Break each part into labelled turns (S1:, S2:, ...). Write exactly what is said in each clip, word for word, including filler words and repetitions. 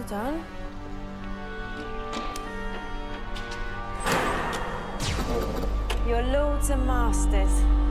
S1: done. Your lords and masters.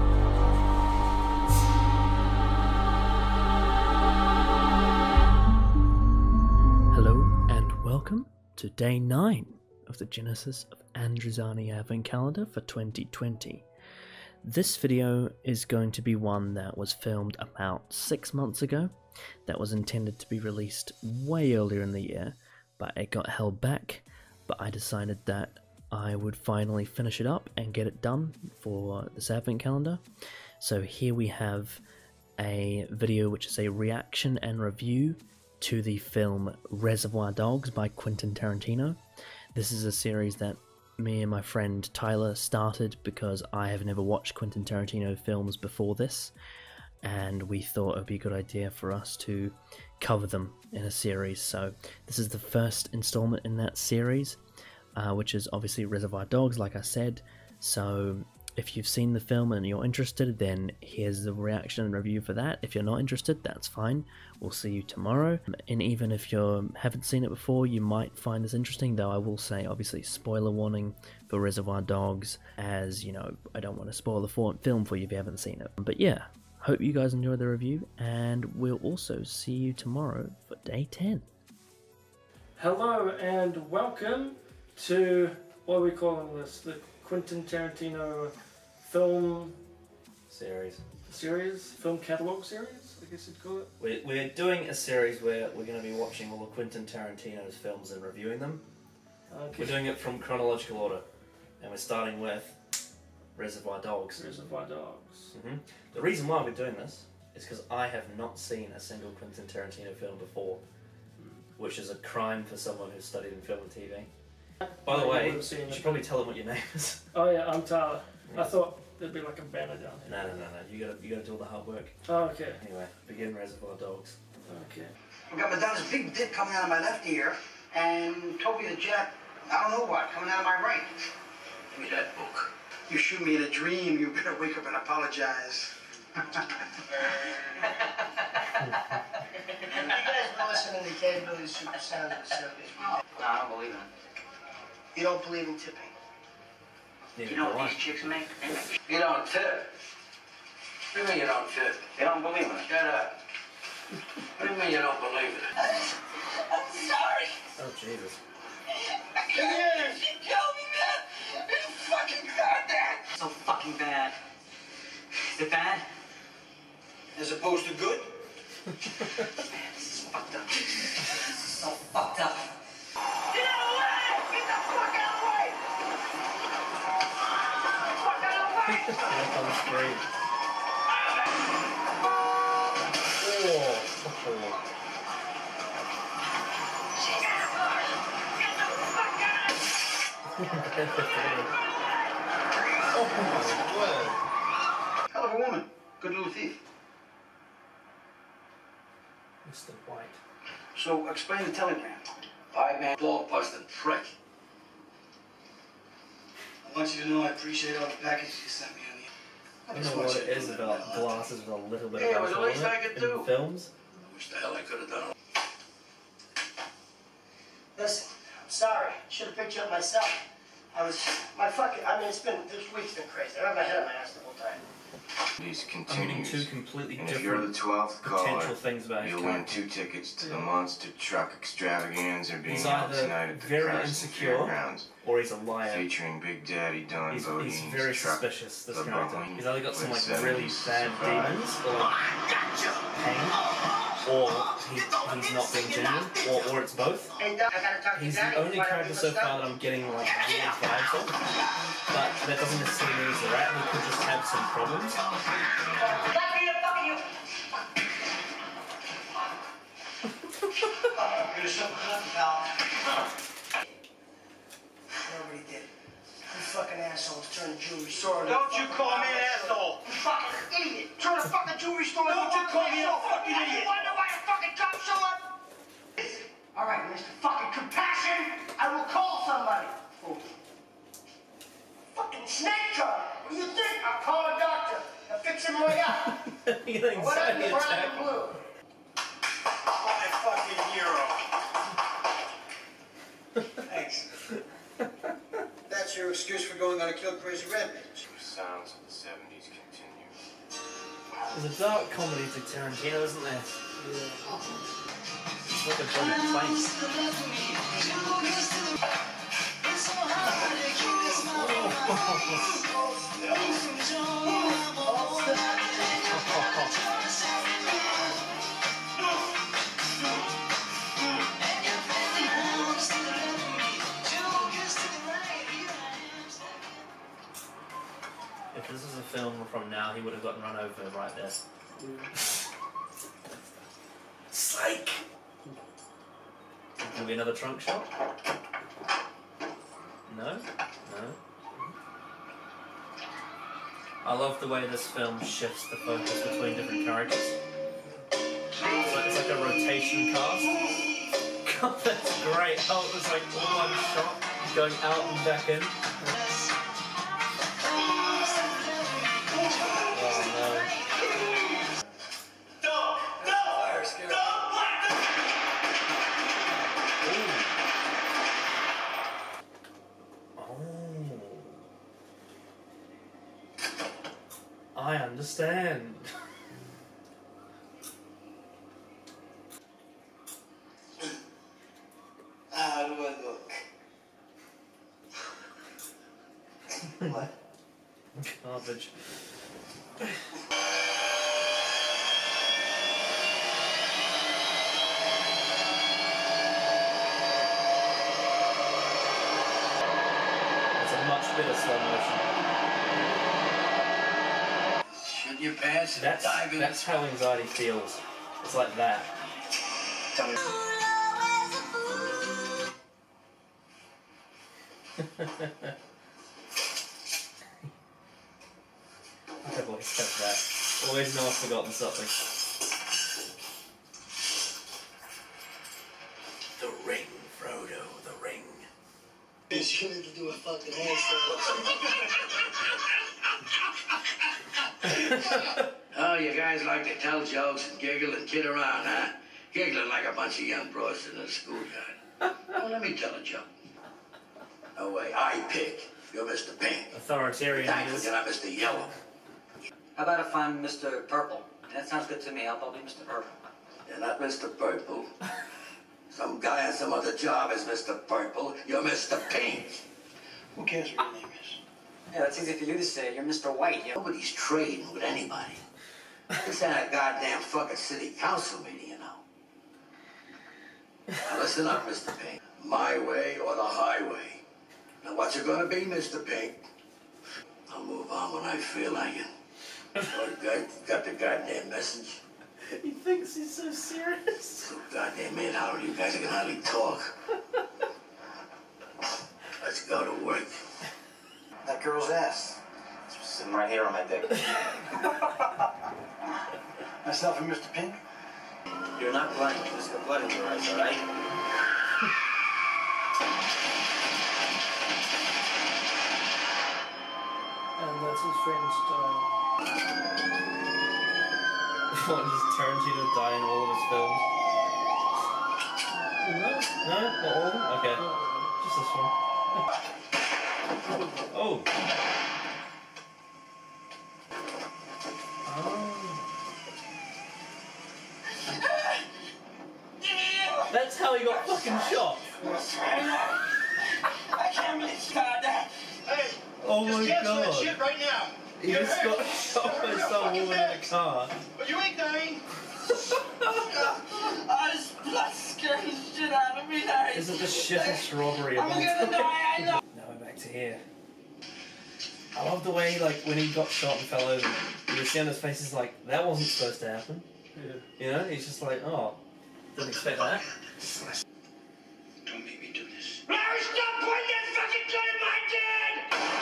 S2: Hello and welcome to day nine of the Genesis of Androzani Advent Calendar for twenty twenty. This video is going to be one that was filmed about six months ago, that was intended to be released way earlier in the year, but it got held back, but I decided that I would finally finish it up and get it done for this Advent Calendar. So here we have a video which is a reaction and review to the film Reservoir Dogs by Quentin Tarantino. This is a series that me and my friend Tyler started because I have never watched Quentin Tarantino films before this, and we thought it would be a good idea for us to cover them in a series. So this is the first installment in that series, uh, which is obviously Reservoir Dogs, like I said. So if you've seen the film and you're interested, then here's the reaction and review for that. If you're not interested, that's fine. We'll see you tomorrow. And even if you haven't seen it before, you might find this interesting, though I will say, obviously, spoiler warning for Reservoir Dogs, as, you know, I don't want to spoil the film for you if you haven't seen it. But yeah, hope you guys enjoy the review, and we'll also see you tomorrow for day ten.
S3: Hello and welcome to, what are we calling this? The Quentin Tarantino film
S2: Series.
S3: series? Film catalogue series, I guess you'd call it?
S2: We're, we're doing a series where we're going to be watching all of Quentin Tarantino's films and reviewing them.
S3: Okay.
S2: We're doing it from chronological order, and we're starting with Reservoir Dogs.
S3: Reservoir Dogs.
S2: Mm-hmm. The reason why we're doing this is because I have not seen a single Quentin Tarantino film before, which is a crime for someone who's studied in film and T V. By the way, you should probably tell them what your name is.
S3: Oh yeah, I'm Tyler.
S2: Yeah.
S3: I thought there'd be like a banner down here.
S2: No, no, no, no. You gotta, you gotta do all the hard work.
S3: Oh, okay.
S2: Anyway, begin Reservoir Dogs.
S3: Okay.
S4: I've got Madonna's big dick coming out of my left ear, and Toby the Jack, I don't know what, coming out of my right. Give me that book. You shoot me in a dream, you better wake up and apologize. You guys been listening to Ken Billy's Super Sound of the seventies? No, I don't believe in it. You don't believe in tipping?
S2: Neither
S4: You know
S2: do
S4: what
S2: I.
S4: these chicks make? They make
S5: You don't tip. What do you mean you don't tip?
S4: They don't believe in it.
S5: Shut up. What do you mean you don't believe in it?
S4: I'm sorry.
S2: Oh, Jesus.
S4: Yes. You killed me, man. It's fucking bad, man. So fucking bad. Is it bad? As opposed to good? Man, this is fucked up. This is so fucked up. Get out of the way! Get the fuck out of the way! Fuck out of the way!
S2: Up on the screen. Oh.
S4: Hell of a woman. Good little thief.
S2: Mister White.
S4: So, explain the telegram.
S5: Five-man ball-busting prick.
S4: I want you to know I appreciate all the packages you sent me on the...
S2: I don't know what it is about glasses with a little bit
S5: Yeah, it
S2: of
S5: was the
S2: alcohol
S5: least
S2: in
S5: I
S2: it
S5: could
S2: in
S5: do.
S2: films.
S5: I wish the hell I could have done it.
S4: Listen, I'm sorry. Should have picked you up myself. I was... My fucking... I mean, it's been... This week's been crazy. I have my head on my ass the whole time.
S6: These
S2: I'm getting
S6: continues.
S2: two completely
S6: And if you're the
S2: different
S6: twelfth caller,
S2: potential things about his
S6: you'll win
S2: character.
S6: two tickets to the Monster Truck Extravaganza being
S2: He's
S6: held
S2: either
S6: tonight at the
S2: very
S6: Carson
S2: insecure
S6: Fairgrounds,
S2: or he's a liar.
S6: featuring Big Daddy Don
S2: He's,
S6: Bodine's
S2: he's very
S6: truck,
S2: suspicious, this
S6: the
S2: character.
S6: Boeing,
S2: He's either got some
S6: with
S2: like really
S6: seventies
S2: bad
S6: surprise.
S2: demons or like pain, or he, he's not being genuine, or, or it's both.
S4: Hey, Doc, I gotta talk to
S2: He's
S4: Daddy.
S2: the only
S4: Why don't
S2: character
S4: we
S2: so
S4: go
S2: far
S4: stop?
S2: that I'm getting like weird vibes of, but that doesn't necessarily mean he's a rat. He could just have some problems.
S4: Let me to fuck you! You're so cool, pal. Nobody did. You fucking assholes turn the jewelry store into a
S5: Don't you
S4: fucking
S5: call me an
S4: outlet store.
S5: asshole.
S4: You fucking idiot! Turn a fucking jewelry store into a
S5: Don't you call me a
S4: asshole.
S5: fucking
S4: You
S5: idiot.
S4: wonder why the fucking cops show up? All right, Mister Fucking Compassion, I will call somebody. Oh. Fucking snake charmer. What do you think? I'll call a doctor. I'll fix him right up.
S2: He's an
S4: What
S2: anxiety
S4: happened to brown
S2: attack.
S4: and blue?
S5: My fucking hero.
S4: gonna kill Crazy Rampage.
S6: The sounds of the seventies continue.
S2: There's a dark comedy to Tarantino, isn't there? Yeah. It's like a bloody plank. If this is a film from now, he would have gotten run over right there. Psych! Can be another trunk shot? No? No? I love the way this film shifts the focus between different characters. It's like, it's like a rotation cast. God, that's great. Oh, it was like one shot going out and back in. I understand.
S4: How do I look? What?
S2: Garbage. It's a much better slow motion.
S5: Shouldn't you pass?
S2: That's,
S5: Dive in.
S2: that's how anxiety feels. It's like that.
S4: Tell me.
S2: I've always said that. Always know I've forgotten something.
S5: The ring, Frodo, the ring.
S4: Bitch, you need to do a fucking handstand.
S5: Oh, you guys like to tell jokes and giggle and kid around, huh? Giggling like a bunch of young bros in a schoolyard. Well, let me tell a joke. No way, I pick. You're Mister Pink.
S2: Authoritarian.
S5: Thankfully, you're not Mister Yellow.
S7: How about if I'm Mister Purple? That sounds good to me. I'll probably be Mister Purple.
S5: You're not Mister Purple. Some guy on some other job is Mister Purple. You're Mister Pink.
S4: Who cares what your name is?
S7: Yeah, that's easy for you to say. You're Mister White. You know?
S5: Nobody's trading with anybody. This ain't a goddamn fucking city council meeting, you know. Now listen up, Mister Pink. My way or the highway. Now what's it gonna be, Mister Pink? I'll move on when I feel like it. Oh, you guys got the goddamn message?
S2: He thinks he's so serious.
S5: So goddamn man, how you guys can hardly talk. Let's go to work.
S4: That girl's ass. It's sitting right here on my dick. Myself and Mister Pink?
S7: You're not blind. You just got blood in your eyes, all right?
S3: And that's his friend's style.
S2: What, does Tarantino die in all of his films?
S3: No?
S2: No? Not all? Okay. Just this one. Oh! Oh. That's how he got fucking shot!
S4: I can't believe you got that. Hey,
S2: Oh my
S4: cancel that
S2: god!
S4: shit right now.
S2: He just got shot by some woman in a car.
S4: But you ain't dying.
S7: Oh, this blood scared the shit out of me.
S2: This is the shittest robbery of all
S7: I'm gonna
S2: time.
S7: die, I know.
S2: Now we're back to here. I love the way, like, when he got shot and fell over, you can see on his face, he's like, that wasn't supposed to happen.
S3: Yeah.
S2: You know? He's just like, oh, didn't expect that.
S5: Don't make me do this.
S4: Larry, stop pointing that fucking gun at my dad!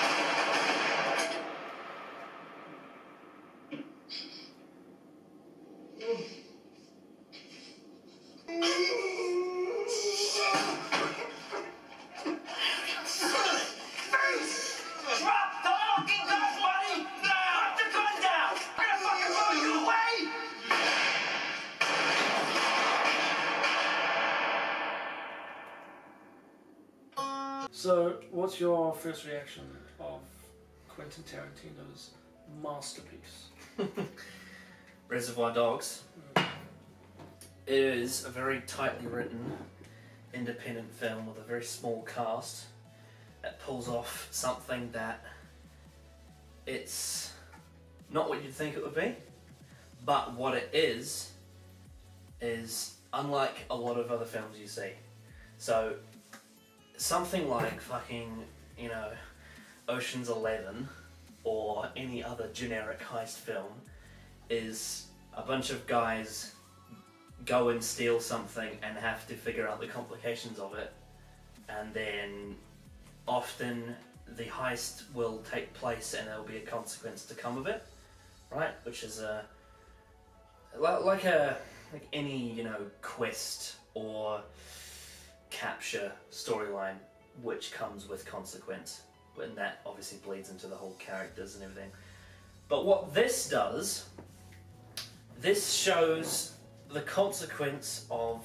S4: Drop the fucking gun, buddy! Put the gun down! I'm gonna fucking blow you away!
S3: So, what's your first reaction of Quentin Tarantino's masterpiece?
S2: Reservoir Dogs. It is a very tightly written, independent film with a very small cast that pulls off something that it's not what you'd think it would be, but what it is is unlike a lot of other films you see. So something like fucking, you know, Ocean's Eleven or any other generic heist film is a bunch of guys go and steal something and have to figure out the complications of it, and then often the heist will take place and there will be a consequence to come of it, right? Which is a like a like any, you know, quest or capture storyline which comes with consequence, and that obviously bleeds into the whole characters and everything. But what this does, this shows the consequence of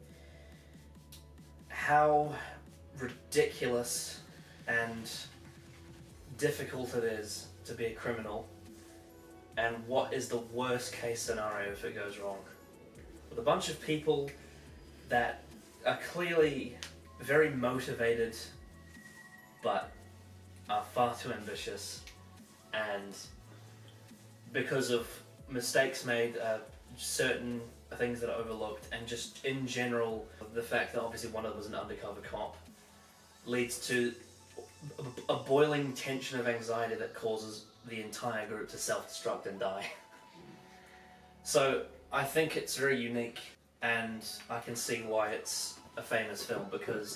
S2: how ridiculous and difficult it is to be a criminal, and what is the worst case scenario if it goes wrong. With a bunch of people that are clearly very motivated but are far too ambitious, and because of mistakes made, uh, certain things that are overlooked, and just in general the fact that obviously one of them was an undercover cop, leads to a, a boiling tension of anxiety that causes the entire group to self-destruct and die. So I think it's very unique, and I can see why it's a famous film, because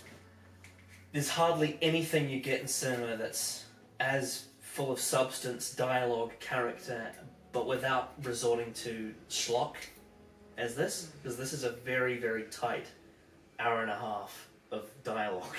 S2: there's hardly anything you get in cinema that's as full of substance, dialogue, character, but without resorting to schlock as this, because this is a very, very tight hour and a half of dialogue.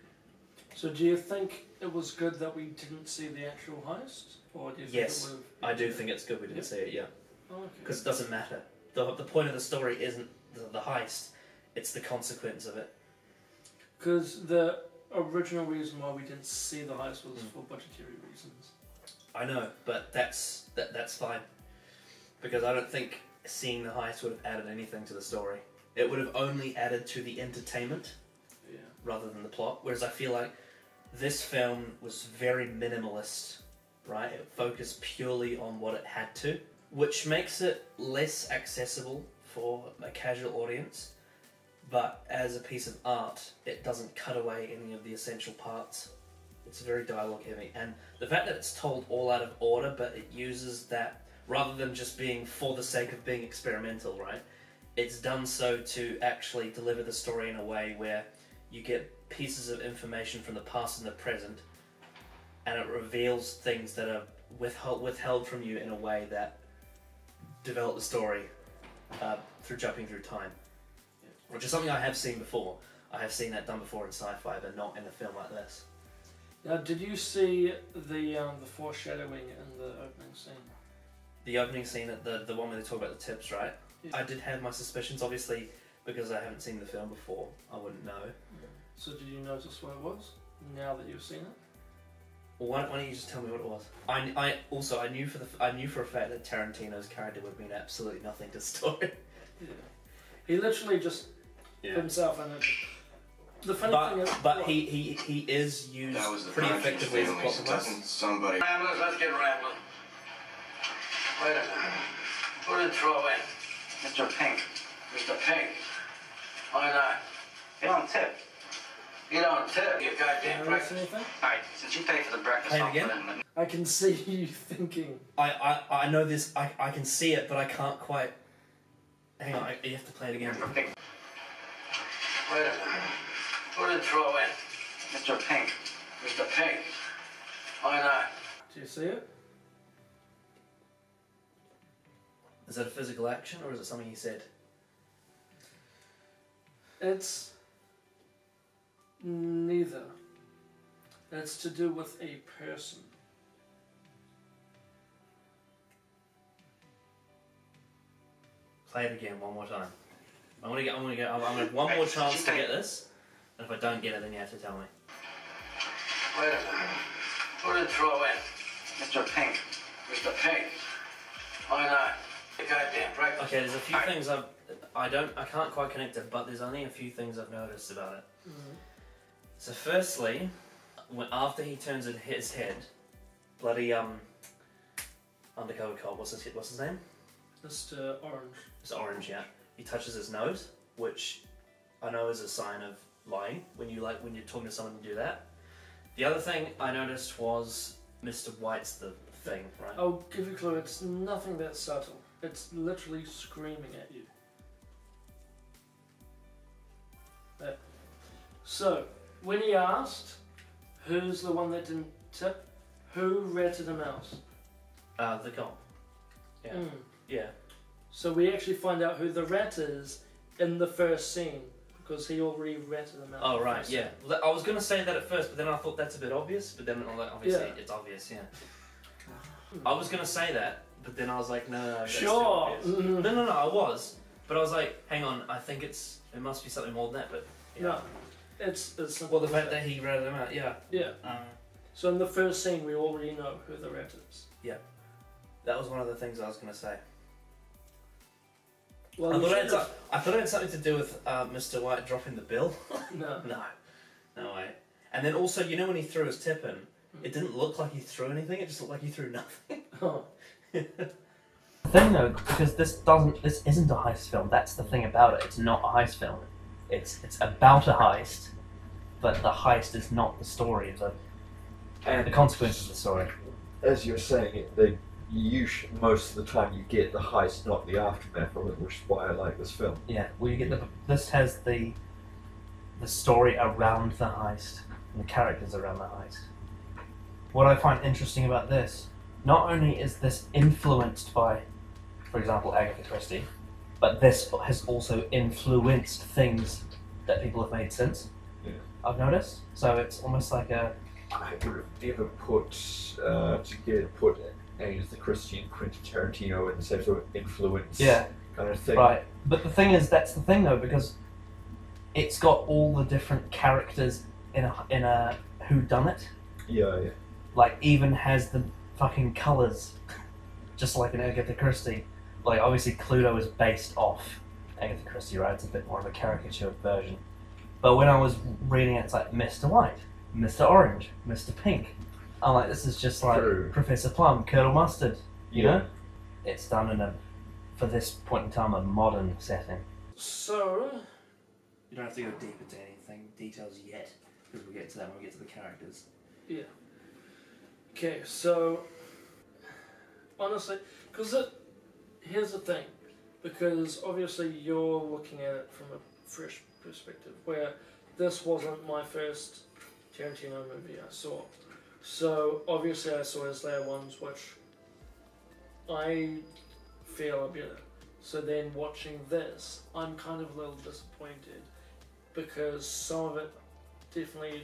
S3: So do you think it was good that we didn't see the actual heist? Or do you think
S2: Yes,
S3: it would've...
S2: I do think it's good we didn't
S3: Yep.
S2: see it, yeah.
S3: Oh, okay.
S2: Because it doesn't matter. The, the point of the story isn't the, the heist, it's the consequence of it.
S3: Because the original reason why we didn't see the heist was
S2: Mm.
S3: for budgetary reasons.
S2: I know, but that's that, that's fine. Because I don't think seeing the heist would have added anything to the story. It would have only added to the entertainment
S3: Yeah.
S2: rather than the plot. Whereas I feel like this film was very minimalist, right? It focused purely on what it had to, which makes it less accessible for a casual audience. But as a piece of art, it doesn't cut away any of the essential parts. It's very dialogue heavy. And the fact that it's told all out of order, but it uses that, rather than just being for the sake of being experimental, right? It's done so to actually deliver the story in a way where you get pieces of information from the past and the present, and it reveals things that are withheld, withheld from you in a way that develop the story uh, through jumping through time. Which is something I have seen before. I have seen that done before in sci-fi, but not in a film like this.
S3: Now, did you see the um, the foreshadowing in the opening scene?
S2: The opening scene, at the the one where they talk about the tips, right?
S3: Yeah.
S2: I did have my suspicions, obviously, because I haven't seen the film before. I wouldn't know.
S3: So did you notice what it was now that you've seen it?
S2: Well, why, why don't you just tell me what it was? I, I also I knew for the I knew for a fact that Tarantino's character would mean absolutely nothing to the story.
S3: Yeah. He literally just
S2: Yeah.
S3: himself and it. The funny
S2: But
S3: thing is,
S2: but
S3: what-
S2: he, he he is used
S6: That was the
S2: pretty
S6: Partridge
S2: effectively as a
S6: Family,
S2: plot
S6: so
S2: device.
S6: doesn't somebody...
S5: Ramblers, let's get rambling. Wait a minute. Who did throw in?
S7: Mister Pink,
S5: Mister Pink. Why not?
S7: you don't tip.
S5: You don't tip, you goddamn
S3: Notice
S5: breakfast.
S3: anything?
S7: Alright, since you pay for the breakfast,
S2: Pay it
S7: I'll
S2: again?
S7: put it in the...
S3: I can see you thinking.
S2: I, I, I know this, I, I can see it, but I can't quite... Hang on, I, you have to play it again.
S7: Mister Pink,
S5: Wait a minute. Who did throw in?
S7: Mister Pink.
S5: Mister Pink. Why not?
S3: Do you see it?
S2: Is that a physical action, or is it something he said?
S3: It's neither. It's to do with a person.
S2: Play it again one more time. I'm gonna get, I'm gonna get, I'm gonna have one more chance to get this, and if I don't get it, then you have to tell me.
S5: Wait a minute. Who did throw in?
S7: Mister Pink.
S5: Mister Pink. Why not? The goddamn breakfast.
S2: Okay, there's a few
S5: All right.
S2: things I've, I don't, I can't quite connect it, but there's only a few things I've noticed about it.
S3: Mhm.
S2: So firstly, when, after he turns in his head, bloody um, undercover cop, what's his what's his name?
S3: Mister Orange.
S2: It's Orange, yeah. He touches his nose, which I know is a sign of lying. When you like when you're talking to someone, you do that. The other thing I noticed was Mister White's the thing, right?
S3: I'll give you a clue, it's nothing that subtle. It's literally screaming at you. That. So, when he asked, who's the one that didn't tip, who ratted him out?
S2: Uh, the cop. Yeah.
S3: Mm.
S2: Yeah.
S3: So we actually find out who the rat is in the first scene, because he already ratted him out.
S2: Oh
S3: in the
S2: right,
S3: first
S2: yeah.
S3: scene.
S2: Well, I was gonna say that at first, but then I thought that's a bit obvious. But then like, obviously
S3: Yeah.
S2: it's obvious, yeah. I was gonna say that, but then I was like, no, no, no that's too
S3: Sure.
S2: obvious.
S3: Mhm.
S2: No, no, no, I was, but I was like, hang on, I think it's it must be something more than that. But yeah.
S3: No, it's it's simple
S2: Well, the
S3: as
S2: fact that he ratted him out, yeah.
S3: yeah.
S2: Um,
S3: So in the first scene, we already know who the rat is.
S2: that was one of the things I was gonna say.
S3: Well,
S2: I
S3: you
S2: thought, it had,
S3: should've-
S2: so- I thought it had something to do with uh, Mister White dropping the bill.
S3: no.
S2: No, no way. And then also, you know, when he threw his tip in, it didn't look like he threw anything. It just looked like he threw nothing.
S3: Oh.
S2: The thing though, because this doesn't, this isn't a heist film. That's the thing about it. It's not a heist film. It's it's about a heist, but the heist is not the story. The
S8: And
S2: the consequences of the story.
S8: as you're saying it, they you sh- most of the time you get the heist, not the aftermath of it, which is why I like this film.
S2: Yeah, well, you get the. This has the the story around the heist and the characters around the heist. What I find interesting about this, not only is this influenced by, for example, Agatha Christie, but this has also influenced things that people have made since.
S8: Yeah.
S2: I've noticed. So it's almost like a.
S8: I would have never put uh, together put Agatha Christie and Quentin Tarantino in the same sort of influence
S2: Yeah.
S8: kind of thing.
S2: Right, but the thing is, that's the thing though, because it's got all the different characters in a in a whodunit.
S8: Yeah, yeah.
S2: Like, even has the fucking colours, just like in Agatha Christie. Like, obviously Cluedo is based off Agatha Christie, right? It's a bit more of a caricature version. But when I was reading it, it's like Mister White, Mister Orange, Mister Pink. I'm like, this is just like
S8: True.
S2: Professor Plum, Colonel Mustard, you
S8: Yeah.
S2: know? It's done in a, for this point in time, a modern setting.
S3: So,
S2: You don't have to go deep into anything, details yet, because we'll get to that when we get to the characters.
S3: yeah. Okay, so, honestly, because it, here's the thing, because obviously you're looking at it from a fresh perspective, where this wasn't my first Tarantino movie I saw. So, obviously I saw his later ones, which I feel are better. So then watching this, I'm kind of a little disappointed, because some of it definitely,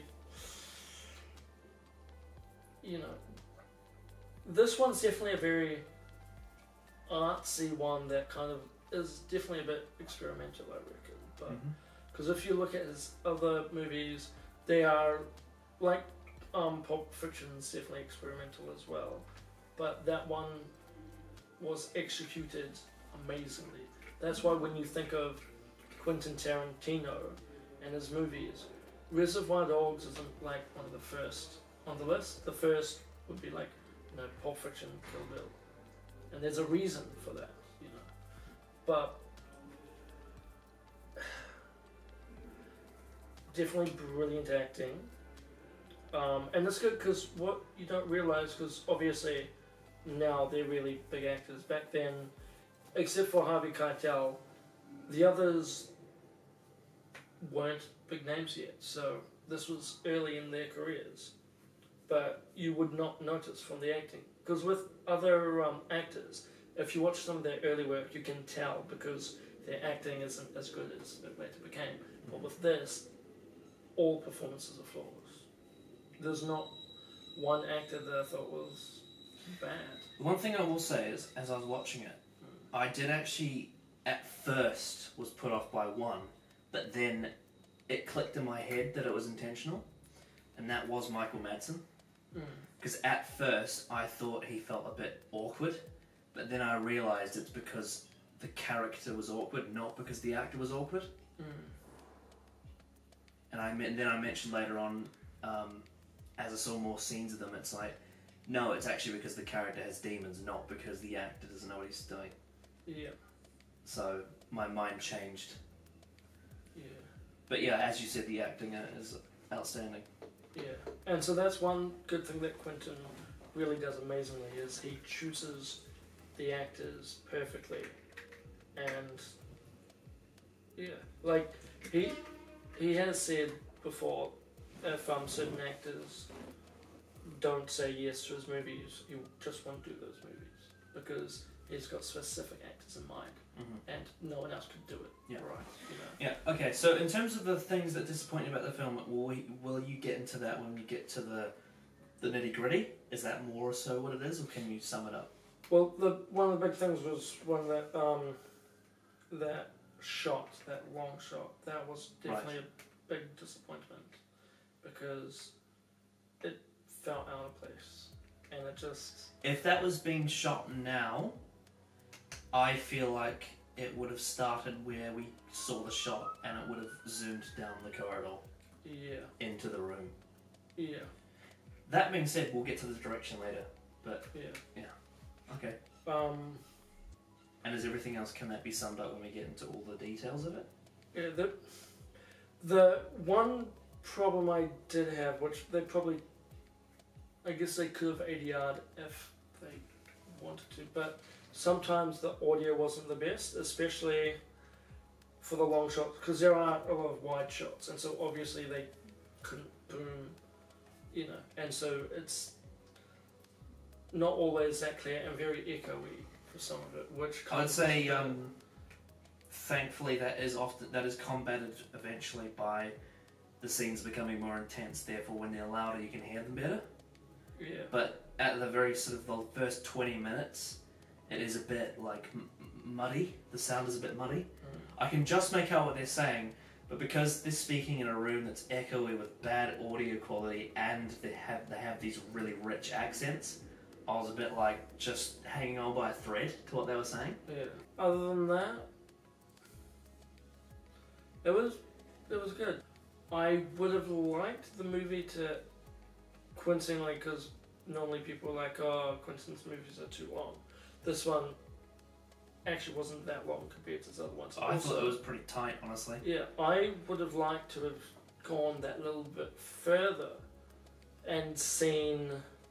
S3: you know, this one's definitely a very artsy one that kind of is definitely a bit experimental, I reckon. But because if you look at his other movies, they are like um, Pulp Fiction's definitely experimental as well. But that one was executed amazingly. That's why when you think of Quentin Tarantino and his movies, Reservoir Dogs isn't like one of the first on the list. The first would be like, you know, Pulp Fiction, Kill Bill. And there's a reason for that, you know. But definitely brilliant acting. Um, and it's good because what you don't realize, because obviously now they're really big actors. Back then, except for Harvey Keitel, the others weren't big names yet. So this was early in their careers. But you would not notice from the acting. Because with other um, actors, if you watch some of their early work, you can tell because their acting isn't as good as it later became. But with this, all performances are flawless. There's not one actor that I thought was bad.
S2: The one thing I will say is, as I was watching it, I did actually, at first, was put off by one, but then it clicked in my head that it was intentional, and that was Michael Madsen. Because at first I thought he felt a bit awkward, but then I realised it's because the character was awkward, not because the actor was awkward.
S3: Mm.
S2: And I mean, then I mentioned later on, um, as I saw more scenes of them, it's like, no, it's actually because the character has demons, not because the actor doesn't know what he's doing.
S3: Yeah.
S2: So my mind changed.
S3: Yeah.
S2: But yeah, as you said, the acting is outstanding.
S3: Yeah. And so that's one good thing that Quentin really does amazingly is he chooses the actors perfectly. And yeah, like he he has said before, if um, certain actors don't say yes to his movies, he just won't do those movies because he's got specific actors in mind,
S2: mm-hmm.
S3: and no one else could do it.
S2: Yeah.
S3: Right. You know?
S2: Yeah. Okay. So in terms of the things that disappoint you about the film, will we, will you get into that when we get to the the nitty gritty? Is that more or so what it is, or can you sum it up?
S3: Well, the one of the big things was one that um that shot, that long shot, that was definitely
S2: Right.
S3: a big disappointment because it felt out of place and it just
S2: If that was being shot now, I feel like it would have started where we saw the shot and it would have zoomed down the corridor
S3: yeah
S2: into the room.
S3: yeah
S2: That being said, we'll get to the direction later. But
S3: yeah
S2: okay.
S3: um
S2: And is everything else, can that be summed up when we get into all the details of it?
S3: yeah the the one problem I did have, which they probably, I guess they could have A D R'd if they wanted to, but sometimes the audio wasn't the best, especially for the long shots, because there are a lot of wide shots, and so obviously they couldn't boom, you know, and so it's not always that clear and very echoey for some of it, which kind
S2: I'd
S3: of
S2: say, um, thankfully, that is often that is combated eventually by the scenes becoming more intense. Therefore, when they're louder, you can hear them better.
S3: yeah,
S2: But at the very sort of the first twenty minutes, it is a bit like m- muddy. The sound is a bit muddy.
S3: mm,
S2: I can just make out what they're saying, but because they're speaking in a room that's echoey with bad audio quality and they have they have these really rich accents, I was a bit like just hanging on by a thread to what they were saying.
S3: yeah. Other than that, it was it was good. I would have liked the movie to coincidentally, because normally people are like, oh, Quentin's movies are too long. This one actually wasn't that long compared to the other ones.
S2: I
S3: Also,
S2: thought it was pretty tight, honestly.
S3: yeah, I would have liked to have gone that little bit further and seen.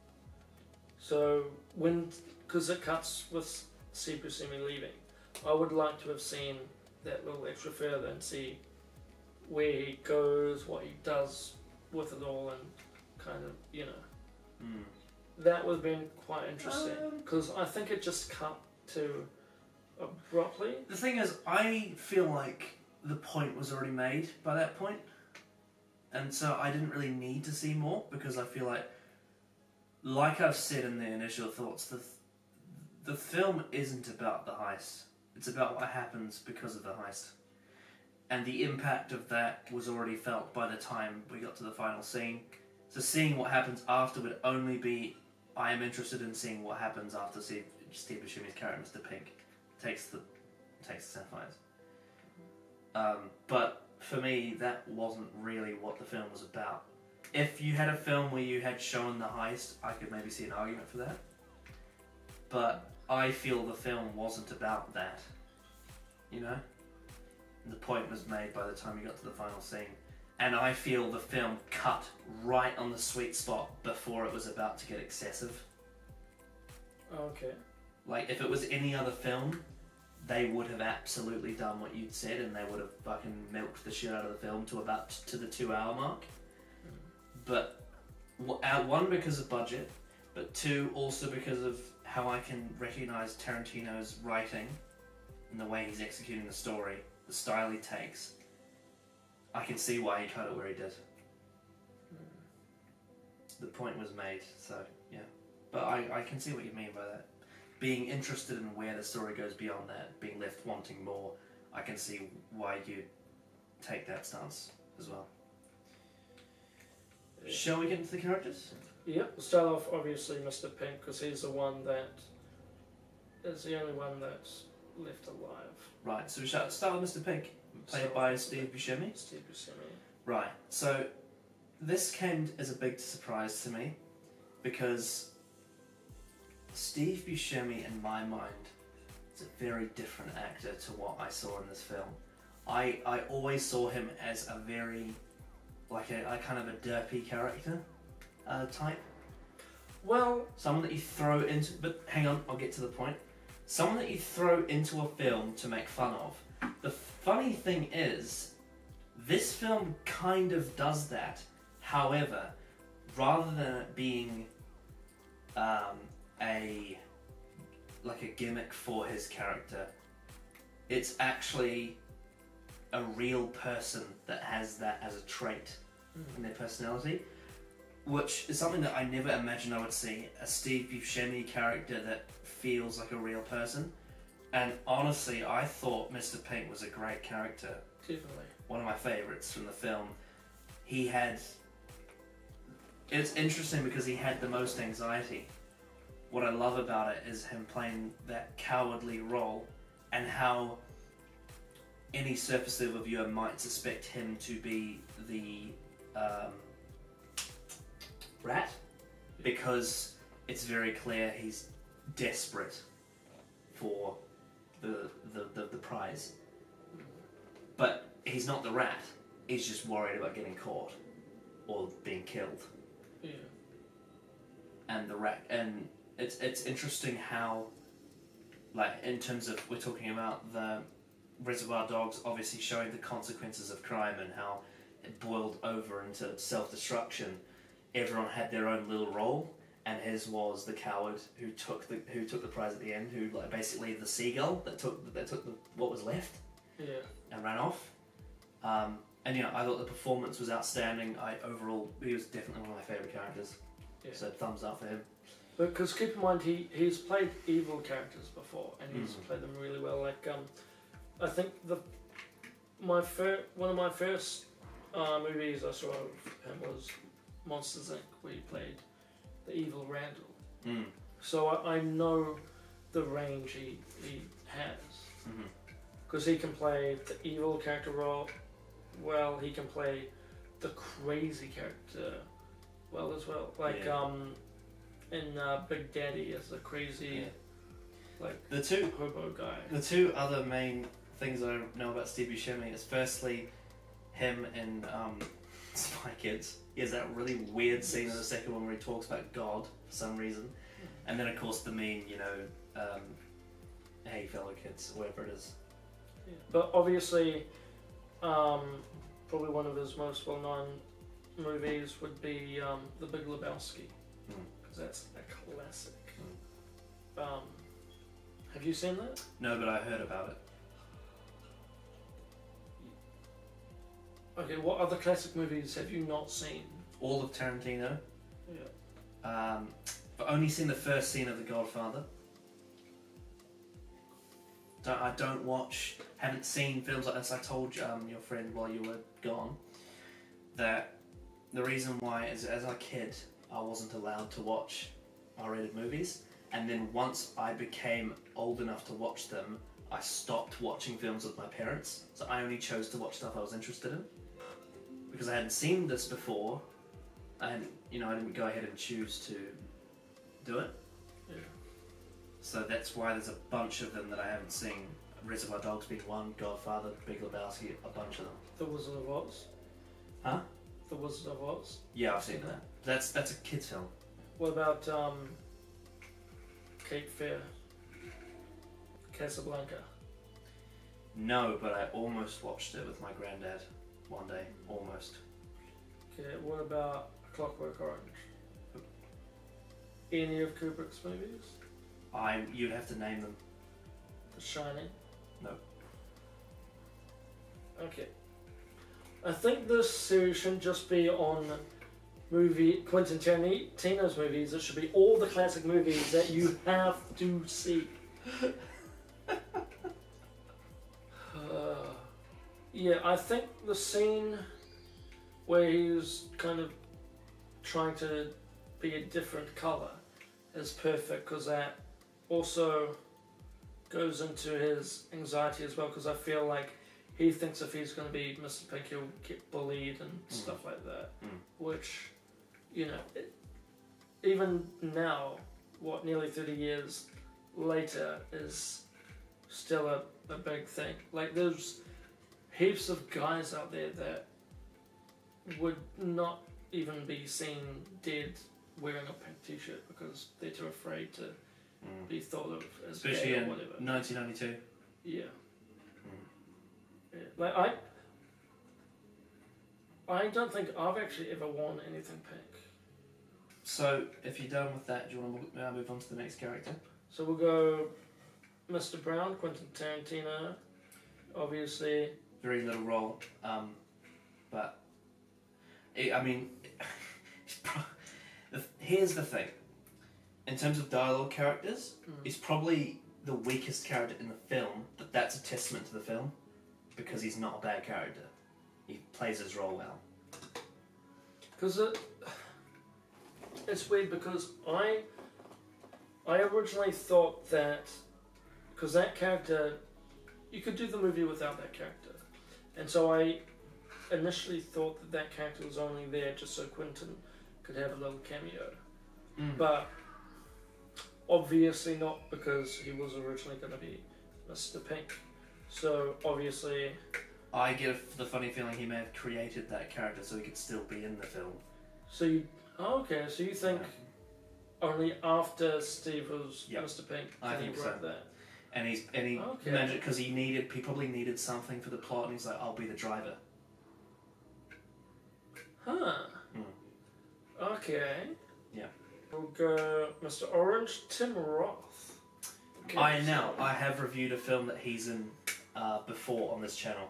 S3: So when, because it cuts with Steve Buscemi leaving, I would like to have seen that little extra further and see where he goes, what he does with it all, and kind of, you know,
S2: Mm.
S3: that would have been quite interesting
S2: Um,
S3: because I think it just cut to abruptly.
S2: The thing is, I feel like the point was already made by that point, and so I didn't really need to see more because I feel like, like I've said in the initial thoughts, the the film isn't about the heist. It's about what happens because of the heist, and the impact of that was already felt by the time we got to the final scene. So seeing what happens after would only be, I am interested in seeing what happens after Steve, Steve Buscemi's character, Mister Pink, takes the takes the sapphires. Um, but for me, that wasn't really what the film was about. If you had a film where you had shown the heist, I could maybe see an argument for that. But I feel the film wasn't about that. You know? The point was made by the time you got to the final scene. And I feel the film cut right on the sweet spot before it was about to get excessive.
S3: Okay.
S2: Like, if it was any other film, they would have absolutely done what you'd said and they would have fucking milked the shit out of the film to about to the two hour mark. But w- uh, one, because of budget, but two, also because of how I can recognise Tarantino's writing and the way he's executing the story, the style he takes. I can see why he cut it where he did. The point was made, so yeah. But I, I can see what you mean by that. Being interested in where the story goes beyond that, being left wanting more, I can see why you take that stance as well. Shall we get into the characters?
S3: Yep, we'll start off obviously Mister Pink, because he's the one that is the only one that's left alive.
S9: Right, so we shall start with Mister Pink, played
S3: Start
S9: by
S3: with
S9: Steve Buscemi.
S3: Steve Buscemi.
S9: Right, so this came as a big surprise to me because Steve Buscemi, in my mind, is a very different actor to what I saw in this film. I, I always saw him as a very, like a, a kind of a derpy character uh, type.
S3: Well,
S9: Someone that you throw into, but hang on, I'll get to the point. Someone that you throw into a film to make fun of. The funny thing is, this film kind of does that. However, rather than it being um, a like a gimmick for his character, it's actually a real person that has that as a trait in their personality, which is something that I never imagined I would see. A Steve Buscemi character that feels like a real person. And honestly, I thought Mister Pink was a great character.
S3: definitely.
S9: One of my favourites from the film. He had... It's interesting because he had the most anxiety. What I love about it is him playing that cowardly role and how any surface level viewer might suspect him to be the um, rat, because it's very clear he's desperate for the, the, the, the prize. But he's not the rat, he's just worried about getting caught or being killed.
S3: Yeah.
S9: And the rat, and it's it's interesting how, like, in terms of, we're talking about the Reservoir Dogs obviously showing the consequences of crime and how it boiled over into self-destruction. Everyone had their own little role, and his was the coward who took the who took the prize at the end, who, like, basically the seagull that took that took the, what was left
S3: Yeah.
S9: and ran off. Um, and you know, I thought the performance was outstanding. I overall, he was definitely one of my favourite characters.
S3: Yeah.
S9: So thumbs up for him.
S3: Because keep in mind, he, he's played evil characters before, and he's
S9: Mhm.
S3: played them really well. Like, um, I think the my fir- one of my first uh, movies I saw of him was Monsters Incorporated, where he played the evil Randall.
S9: Mm.
S3: So I, I know the range he, he has.
S9: Mhm.
S3: Because he can play the evil character role well, he can play the crazy character well as well. Like,
S9: Yeah.
S3: um, in uh, Big Daddy as the crazy,
S9: Yeah.
S3: like,
S9: The two
S3: hobo guy.
S9: The two other main things I know about Steve Buscemi is firstly him in um, Spy Kids. He has that really weird scene in the second one where he talks about God for some reason, and then of course the meme, you know, um, hey fellow kids, whatever it is.
S3: Yeah. But obviously, um, probably one of his most well-known movies would be um, The Big Lebowski, because
S9: Mm.
S3: that's a classic. Um, have you seen that?
S9: No, but I heard about it.
S3: Okay, what other classic movies have you not seen?
S9: All of Tarantino.
S3: Yeah.
S9: Um, I've only seen the first scene of The Godfather. Don't, I don't watch, haven't seen films like this. I told um, your friend while you were gone that the reason why is as a kid I wasn't allowed to watch R-rated movies, and then once I became old enough to watch them, I stopped watching films with my parents. So I only chose to watch stuff I was interested in because I hadn't seen this before. And you know, I didn't go ahead and choose to do it.
S3: Yeah.
S9: So that's why there's a bunch of them that I haven't seen. Reservoir Dogs being one, Godfather, Big Lebowski, a bunch of them.
S3: The Wizard of Oz.
S9: Huh?
S3: The Wizard of Oz.
S9: Yeah, I've seen that. That's that's a kid's film.
S3: What about um, Cape Fear? Casablanca.
S9: No, but I almost watched it with my granddad one day. Almost.
S3: Okay, what about Clockwork Orange? Any of Kubrick's movies?
S9: I you'd have to name them.
S3: The Shining?
S9: No.
S3: Okay. I think this series shouldn't just be on movie Quentin Tarantino's movies. It should be all the classic movies that you have to see. uh, yeah, I think the scene where he's kind of trying to be a different colour is perfect because that also goes into his anxiety as well, because I feel like he thinks if he's going to be Mister Pink he'll get bullied and mm. stuff like that,
S9: mm.
S3: which, you know, it, even now, what, nearly thirty years later is still a, a big thing. Like, there's heaps of guys out there that would not even be seen dead wearing a pink t-shirt because they're too afraid to
S9: mm.
S3: be thought of as
S9: especially
S3: gay or
S9: in
S3: whatever.
S9: nineteen ninety-two.
S3: Yeah.
S9: Mm.
S3: Yeah. Like, I I don't think I've actually ever worn anything pink.
S9: So, if you're done with that, do you want to move on to the next character?
S3: So we'll go Mister Brown, Quentin Tarantino, obviously.
S9: Very little role, um, but it, I mean, here's the thing. In terms of dialogue characters,
S3: Mm.
S9: he's probably the weakest character in the film, but that's a testament to the film because he's not a bad character. He plays his role well.
S3: Because it, it's weird because I I originally thought that because that character, you could do the movie without that character, and so I initially thought that that character was only there just so Quentin could have a little cameo,
S9: Mm.
S3: but obviously not, because he was originally going to be Mister Pink. So obviously,
S9: I get the funny feeling he may have created that character so he could still be in the film.
S3: so you oh, okay, so you think
S9: Yeah.
S3: only after Steve was
S9: Yep.
S3: Mister Pink
S9: I
S3: then he
S9: think
S3: wrote
S9: so.
S3: that.
S9: And he's and he
S3: Okay.
S9: managed it because he needed he probably needed something for the plot, and he's like, I'll be the driver.
S3: Huh.
S9: Hmm.
S3: Okay.
S9: Yeah.
S3: We'll go Mister Orange, Tim Roth. Okay,
S9: I
S3: so-
S9: now I have reviewed a film that he's in uh, before on this channel,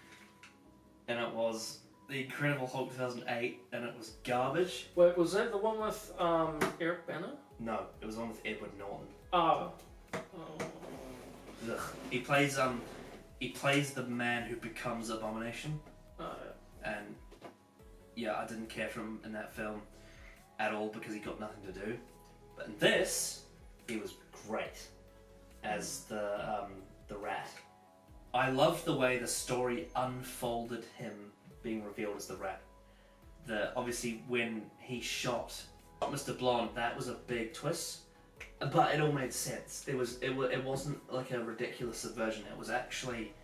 S9: and it was The Incredible Hulk two thousand eight, and it was garbage.
S3: Wait, was that the one with um, Eric Bana?
S9: No, it was one with Edward Norton.
S3: Oh. Oh.
S9: Ugh. He plays um he plays the man who becomes Abomination,
S3: Oh,
S9: and yeah, I didn't care for him in that film at all because he got nothing to do. But in this, he was great as the um, the rat. I loved the way the story unfolded him being revealed as the rat. The obviously when he shot Mister Blonde, that was a big twist, but it all made sense. There was it, wa- it wasn't like a ridiculous subversion. It was actually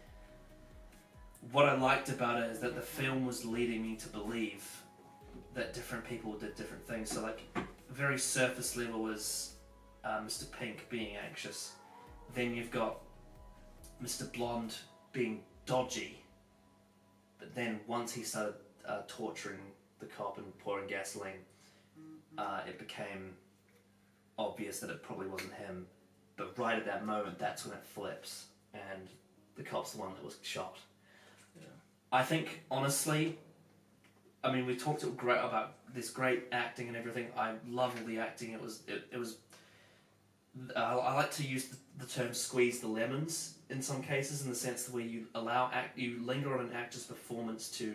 S9: what I liked about it is that the film was leading me to believe that different people did different things. So like very surface level was uh, Mister Pink being anxious. Then you've got Mister Blonde being dodgy. But then once he started uh, torturing the cop and pouring gasoline, uh, it became obvious that it probably wasn't him. But right at that moment, that's when it flips, and the cop's the one that was shot.
S3: yeah.
S9: I think, honestly, I mean, we talked great about this great acting and everything. I love all the acting. It was, it, it was. Uh, I like to use the, the term "squeeze the lemons" in some cases, in the sense that where you allow act, you linger on an actor's performance to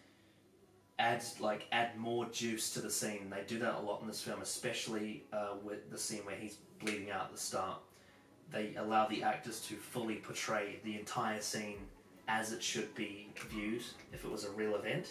S9: add like add more juice to the scene. They do that a lot in this film, especially uh, with the scene where he's bleeding out at the start. They allow the actors to fully portray the entire scene as it should be viewed if it was a real event.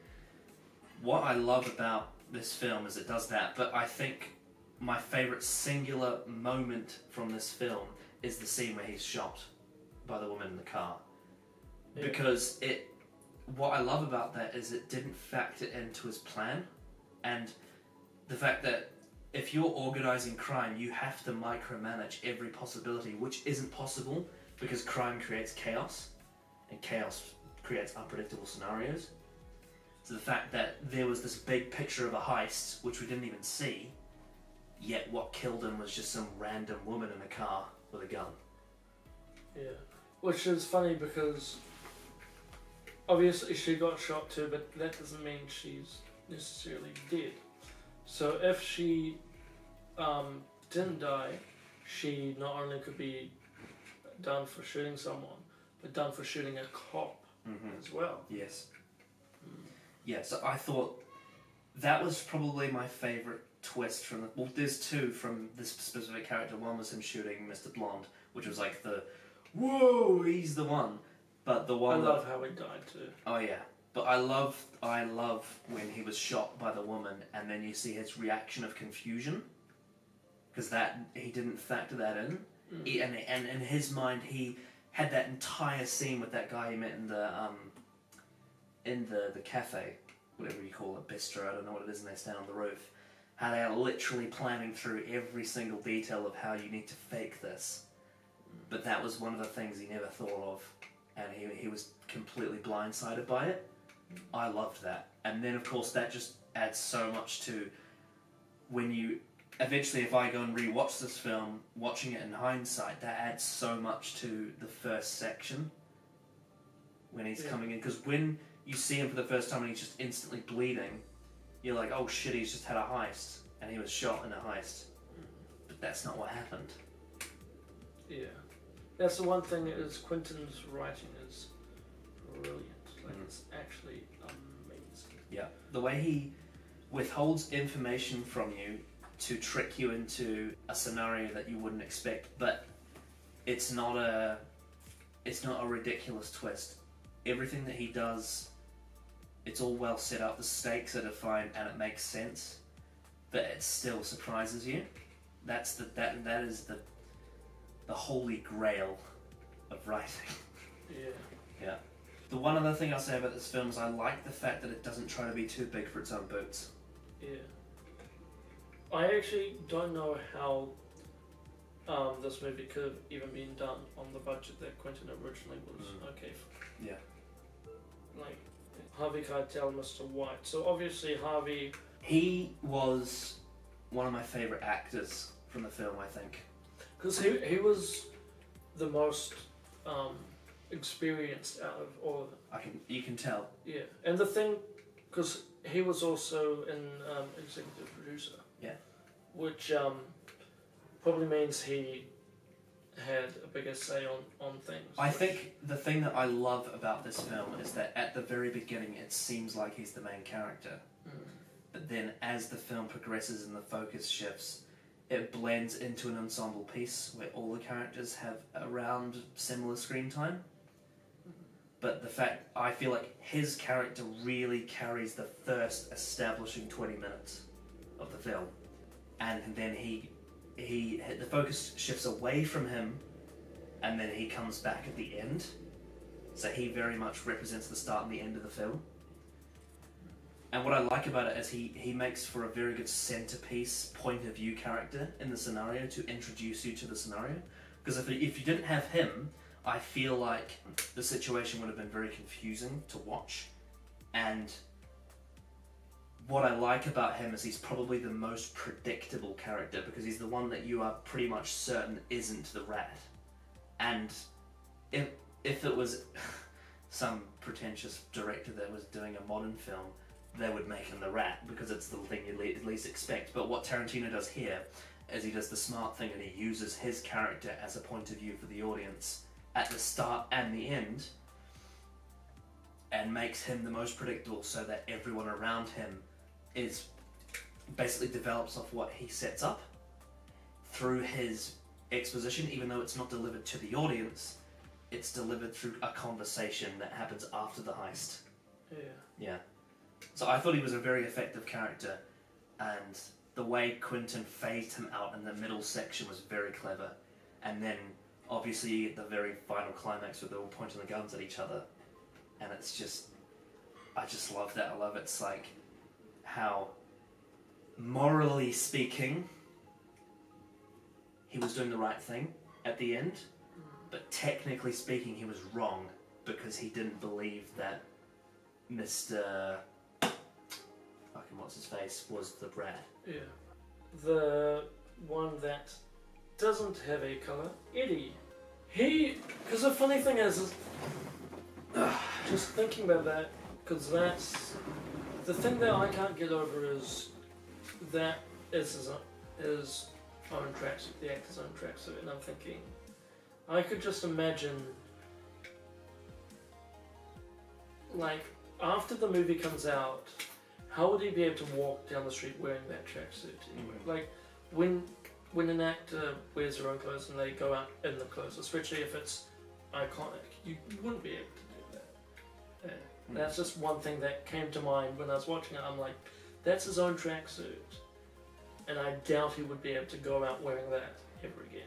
S9: What I love about this film is it does that, but I think my favourite singular moment from this film is the scene where he's shot by the woman in the car.
S3: Yeah.
S9: Because it, what I love about that is it didn't factor into his plan, and the fact that if you're organising crime, you have to micromanage every possibility, which isn't possible because crime creates chaos, and chaos creates unpredictable scenarios. So the fact that there was this big picture of a heist, which we didn't even see, yet what killed him was just some random woman in a car with a gun.
S3: Yeah. Which is funny because obviously she got shot too, but that doesn't mean she's necessarily dead. So if she um, didn't die, she not only could be done for shooting someone, but done for shooting a cop
S9: Mm-hmm.
S3: as well.
S9: Yes. Yeah, so I thought that was probably my favourite twist from the, well, there's two from this specific character. One was him shooting Mister Blonde, which was like the, whoa, he's the one. But the one
S3: I
S9: that,
S3: love how he died too.
S9: oh yeah, but I love I love when he was shot by the woman, and then you see his reaction of confusion, because that he didn't factor that in,
S3: Mm.
S9: he, and and in his mind he had that entire scene with that guy he met in the um in the the cafe, whatever you call it, bistro, I don't know what it is, and they stand on the roof. How they are literally planning through every single detail of how you need to fake this. But that was one of the things he never thought of, and he, he was completely blindsided by it. I loved that. And then, of course, that just adds so much to when you... Eventually, if I go and re-watch this film, watching it in hindsight, that adds so much to the first section when he's
S3: Yeah. coming
S9: in. Because when you see him for the first time and he's just instantly bleeding, you're like, oh shit, he's just had a heist, and he was shot in a heist. But that's not what happened.
S3: Yeah. That's the one thing is Quentin's writing is brilliant. Like,
S9: Mm.
S3: it's actually amazing.
S9: Yeah. The way he withholds information from you to trick you into a scenario that you wouldn't expect, but it's not a it's not a ridiculous twist. Everything that he does, it's all well set up, the stakes are defined, and it makes sense, but it still surprises you. That's the that that is the the holy grail of writing.
S3: Yeah.
S9: Yeah. The one other thing I'll say about this film is I like the fact that it doesn't try to be too big for its own boots.
S3: Yeah. I actually don't know how um, this movie could have even been done on the budget that Quentin originally was
S9: Mm.
S3: okay for.
S9: Yeah.
S3: Like, Harvey Keitel, Mister White. So obviously Harvey...
S9: He was one of my favourite actors from the film, I think.
S3: Because he, he was the most um, experienced out of all of them.
S9: I can you can tell.
S3: Yeah. And the thing... Because he was also an um, executive producer.
S9: Yeah.
S3: Which um, probably means he had a bigger say on, on things.
S9: I
S3: which-
S9: think the thing that I love about this film is that at the very beginning it seems like he's the main character.
S3: Mm.
S9: But then as the film progresses and the focus shifts, it blends into an ensemble piece where all the characters have around similar screen time. But the fact, I feel like his character really carries the first establishing twenty minutes of the film. And then he, he, the focus shifts away from him, and then he comes back at the end. So he very much represents the start and the end of the film. And what I like about it is he, he makes for a very good centerpiece point of view character in the scenario to introduce you to the scenario. Because if, if you didn't have him, I feel like the situation would have been very confusing to watch. And what I like about him is he's probably the most predictable character because he's the one that you are pretty much certain isn't the rat. And if, if it was some pretentious director that was doing a modern film, they would make him the rat because it's the thing you le- at least expect. But what Tarantino does here is he does the smart thing and he uses his character as a point of view for the audience at the start and the end, and makes him the most predictable so that everyone around him is basically develops off what he sets up through his exposition. Even though it's not delivered to the audience, it's delivered through a conversation that happens after the heist.
S3: Yeah.
S9: Yeah. So I thought he was a very effective character, and the way Quentin phased him out in the middle section was very clever. And then obviously the very final climax where they're all pointing the guns at each other, and it's just, I just love that. I love it's like how, morally speaking, he was doing the right thing at the end, but technically speaking he was wrong because he didn't believe that Mister fucking what's his face was the rat.
S3: Yeah. The one that doesn't have a colour, Eddie. He, because the funny thing is, is uh, just thinking about that, because that's the thing that I can't get over is that is his, his own tracksuit, the actor's own tracksuit, and I'm thinking, I could just imagine, like, after the movie comes out, how would he be able to walk down the street wearing that tracksuit anyway?
S9: Mm.
S3: Like when when an actor wears their own clothes and they go out in the clothes, especially if it's iconic, you, you wouldn't be able to do that. Yeah.
S9: Mm.
S3: That's just one thing that came to mind when I was watching it. I'm like, that's his own tracksuit, and I doubt he would be able to go out wearing that ever again.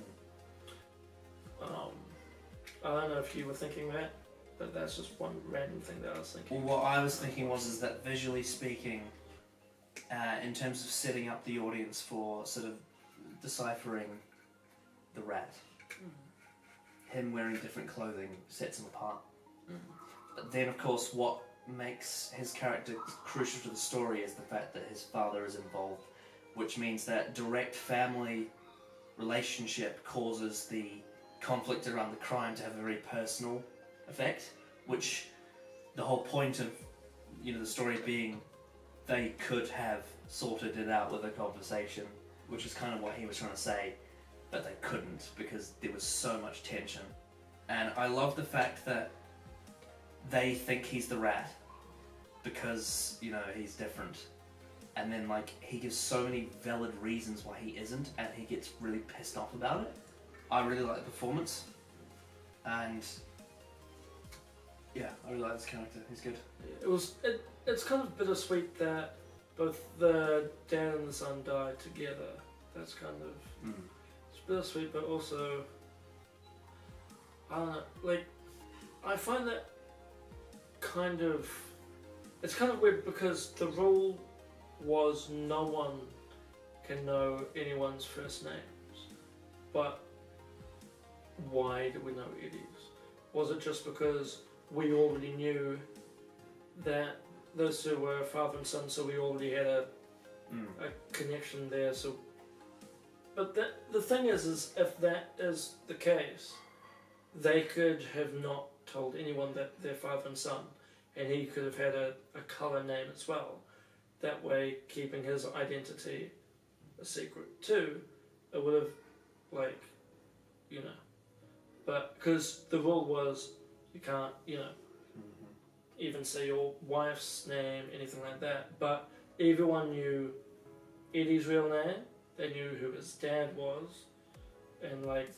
S9: Mm.
S3: Um, I don't know if you were thinking that, but that's just one random thing that I was thinking.
S9: Well, what I was thinking was is that visually speaking, uh, in terms of setting up the audience for sort of deciphering the rat,
S3: Mm.
S9: him wearing different clothing sets him apart.
S3: Mm.
S9: But then, of course, what makes his character crucial to the story is the fact that his father is involved, which means that direct family relationship causes the conflict around the crime to have a very personal effect, which the whole point of, you know, the story being they could have sorted it out with a conversation, which is kind of what he was trying to say, but they couldn't because there was so much tension. And I love the fact that they think he's the rat because, you know, he's different, and then like he gives so many valid reasons why he isn't, and he gets really pissed off about it. I really like the performance, and yeah, I really like this character. He's good.
S3: It was. It, it's kind of bittersweet that both the dad and the son died together. That's kind of
S9: Mm.
S3: it's bittersweet, but also I don't know. Like I find that kind of it's kind of weird because the rule was no one can know anyone's first names, but why do we know Eddie's? Was it just because we already knew that those two were father and son, so we already had a,
S9: Mm.
S3: a connection there? So, but that, the thing is, is if that is the case, they could have not told anyone that they're father and son, and he could have had a, a colour name as well. That way, keeping his identity a secret too, it would have, like, you know, but because the rule was you can't, you know,
S9: Mm-hmm.
S3: even say your wife's name, anything like that. But everyone knew Eddie's real name. They knew who his dad was, and like,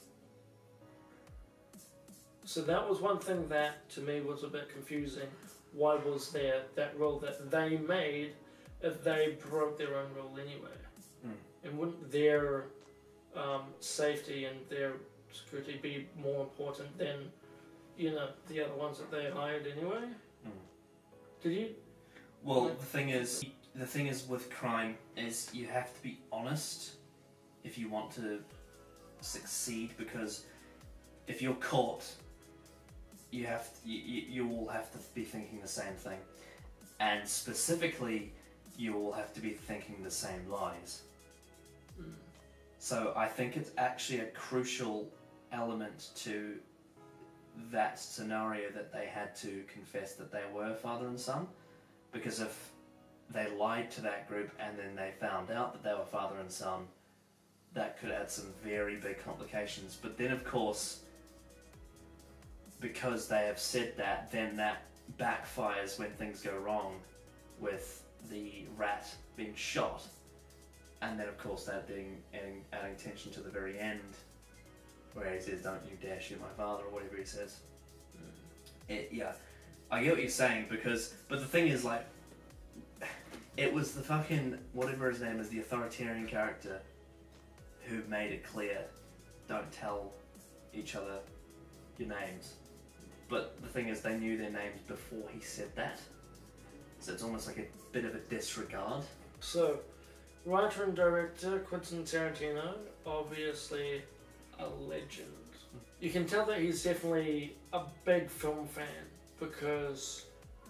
S3: so that was one thing that to me was a bit confusing. Why was there that rule that they made if they broke their own rule anyway?
S9: Mm.
S3: And wouldn't their um, safety and their security be more important than, you know, the other ones that they hired anyway?
S9: Mm.
S3: Did you?
S9: Well,
S3: Like-
S9: the thing is, the thing is with crime is you have to be honest if you want to succeed, because if you're caught, you have to, you, you all have to be thinking the same thing, and specifically, you all have to be thinking the same lies.
S3: Mm.
S9: So I think it's actually a crucial element to that scenario that they had to confess that they were father and son, because if they lied to that group and then they found out that they were father and son, that could add some very big complications. But then of course, because they have said that, then that backfires when things go wrong with the rat being shot, and then of course that being adding, adding tension to the very end where he says, "Don't you dare shoot my father," or whatever he says.
S3: Mm.
S9: It, yeah, I get what you're saying, because, but the thing is, like, it was the fucking, whatever his name is, the authoritarian character who made it clear, don't tell each other your names. But the thing is, they knew their names before he said that, so it's almost like a bit of a disregard.
S3: So, writer and director Quentin Tarantino, obviously a legend. You can tell that he's definitely a big film fan, because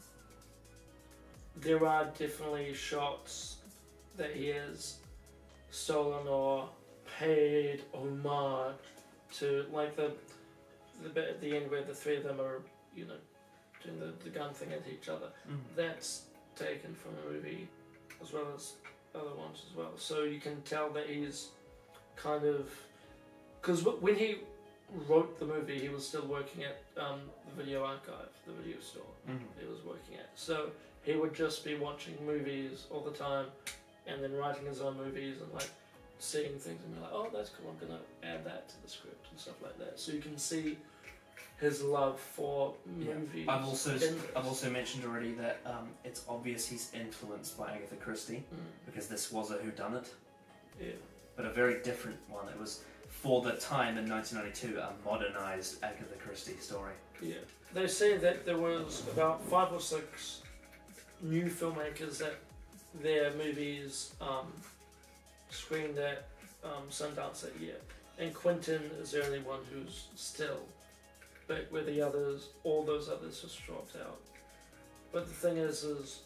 S3: there are definitely shots that he has stolen or paid homage to, like the the bit at the end where the three of them are, you know, doing the, the gun thing at each other.
S9: Mm.
S3: That's taken from a movie, as well as other ones as well. So you can tell that he's kind of, because when he wrote the movie, he was still working at um, the Video Archive, the video store.
S9: Mhm.
S3: He was working working at. So he would just be watching movies all the time, and then writing his own movies and like seeing things and be like, oh, that's cool. I'm gonna add that to the script and stuff like that. So you can see his love for
S9: Yeah.
S3: movies.
S9: I've also
S3: in this.
S9: I've also mentioned already that um, it's obvious he's influenced by Agatha Christie
S3: Mm.
S9: because this was a whodunit,
S3: Yeah.
S9: but a very different one. It was for the time in nineteen ninety-two a modernized Agatha Christie story.
S3: Yeah. They say that there was about five or six new filmmakers that their movies um, screened at um, Sundance that year, and Quentin is the only one who's still, but where the others, all those others just dropped out. But the thing is, is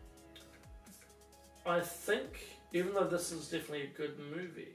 S3: I think even though this is definitely a good movie,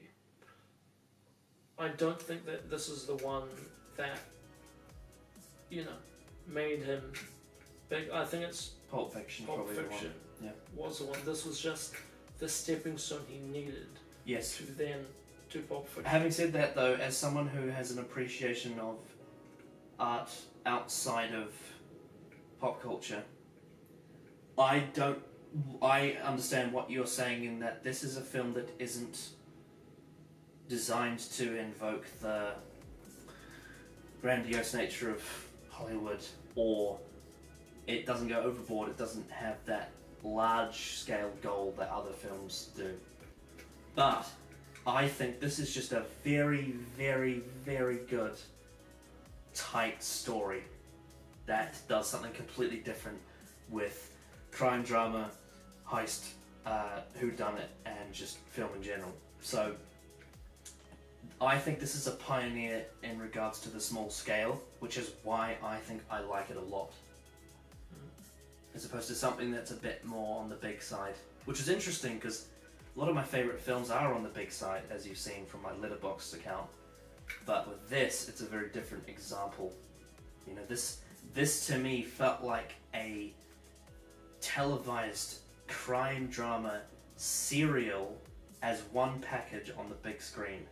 S3: I don't think that this is the one that, you know, made him big. I think it's
S9: Pulp Fiction,
S3: Pulp
S9: probably
S3: Fiction
S9: the one. Yeah.
S3: was the one. This was just the stepping stone he needed
S9: Yes.
S3: to then do Pulp Fiction.
S9: Having said that, though, as someone who has an appreciation of art outside of pop culture, I don't. I understand what you're saying in that this is a film that isn't designed to invoke the grandiose nature of Hollywood, or it doesn't go overboard. It doesn't have that large-scale goal that other films do. But I think this is just a very, very, very good, tight story that does something completely different with crime drama, heist, uh, whodunit, and just film in general. So I think this is a pioneer in regards to the small scale, which is why I think I like it a lot. As opposed to something that's a bit more on the big side. Which is interesting because a lot of my favourite films are on the big side, as you've seen from my Letterboxd account. But with this, it's a very different example. You know, this this to me felt like a televised crime drama serial as one package on the big screen.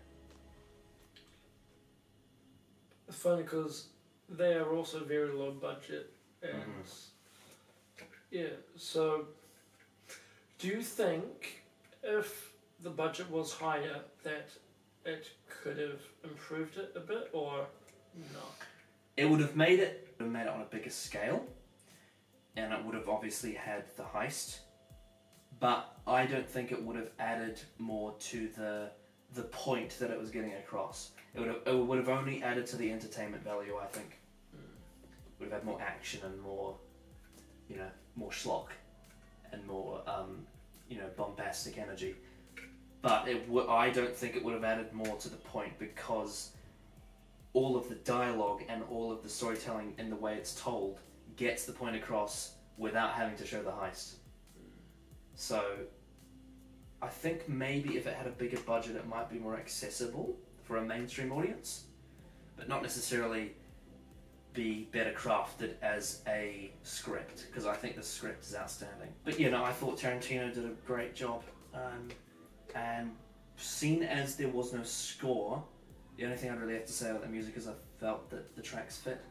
S3: It's funny because they are also very low budget, and
S9: Mhm.
S3: yeah. So, do you think if the budget was higher, that it could have improved it a bit, or no?
S9: It would have made it, would have made it on a bigger scale, and it would have obviously had the heist. But I don't think it would have added more to the the point that it was getting across. It would have, it would have only added to the entertainment value, I think. It would have had more action and more, you know, more schlock and more, um, you know, bombastic energy. But it w- I don't think it would have added more to the point because all of the dialogue and all of the storytelling in the way it's told gets the point across without having to show the heist. So I think maybe if it had a bigger budget it might be more accessible for a mainstream audience, but not necessarily be better crafted as a script, because I think the script is outstanding. But you know, I thought Tarantino did a great job, um, and seen as there was no score, the only thing I'd really have to say about the music is I felt that the tracks fit.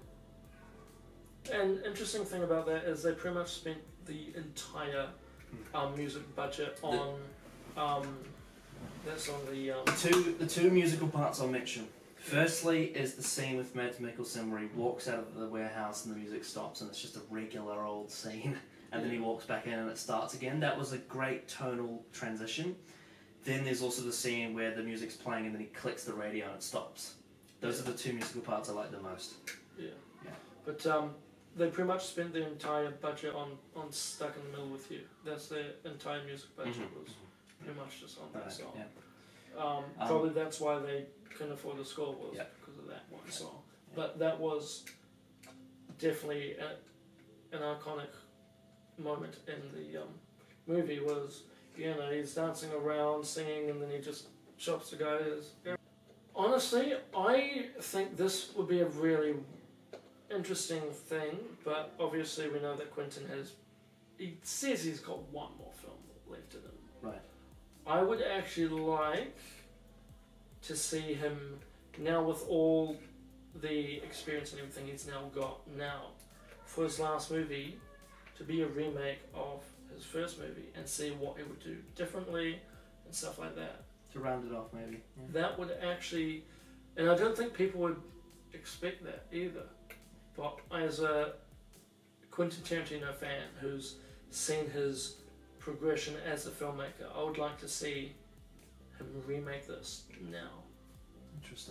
S3: And interesting thing about that is they pretty much spent the entire um, music budget on um, that song. The um,
S9: The two, the two musical parts I'll mention. Firstly is the scene with Mads Mikkelsen where he walks out of the warehouse and the music stops and it's just a regular old scene, and then he walks back in and it starts again. That was a great tonal transition. Then there's also the scene where the music's playing and then he clicks the radio and it stops. Those are the two musical parts I like the most.
S3: yeah,
S9: Yeah.
S3: but um, they pretty much spent the entire budget on, on Stuck in the Middle with You. That's their entire music budget
S9: Mhm.
S3: was pretty much just on that
S9: Right,
S3: song.
S9: yeah.
S3: Um,
S9: Um,
S3: probably that's why they couldn't afford the score, was
S9: Yeah.
S3: because of that one
S9: Yeah.
S3: song.
S9: Yeah.
S3: But that was definitely a, an iconic moment in the um, movie. Was, you know, he's dancing around, singing, and then he just chops the guy's. Honestly, I think this would be a really interesting thing, but obviously we know that Quentin has. He says he's got one more film left in him.
S9: Right.
S3: I would actually like to see him now with all the experience and everything he's now got now for his last movie to be a remake of his first movie and see what he would do differently and stuff like that.
S9: To round it off, maybe. Yeah.
S3: That would actually, and I don't think people would expect that either. But as a Quentin Tarantino fan who's seen his progression as a filmmaker, I would like to see him remake this now.
S9: Interesting.